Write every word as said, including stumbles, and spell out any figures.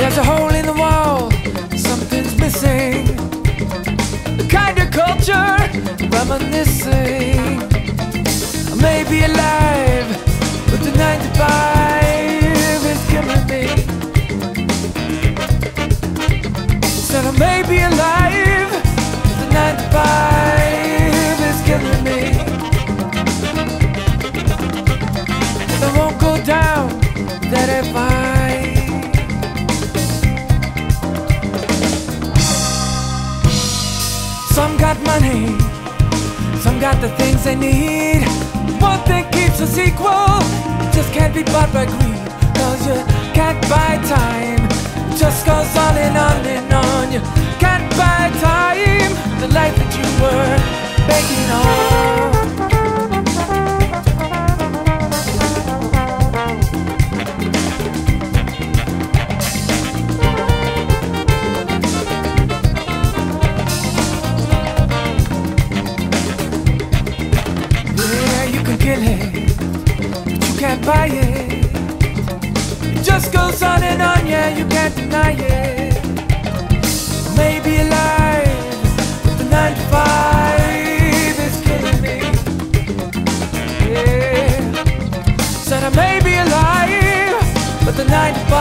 There's a hole in the wall, something's missing. The kind of culture reminiscing. I may be alive, but the nine to five is killing me. Said I may be alive, but the nine to five is killing me. I won't go down that if I some got money, some got the things they need. One thing keeps us equal, it just can't be bought by greed. Cause you can't buy time, it just goes on and on and on. You can't buy time, the life that you were making on. Get it, but you can't buy it. It just goes on and on, yeah, you can't deny it. Maybe alive, but the nine to five is killing me. Yeah, said I may be alive, but the nine to five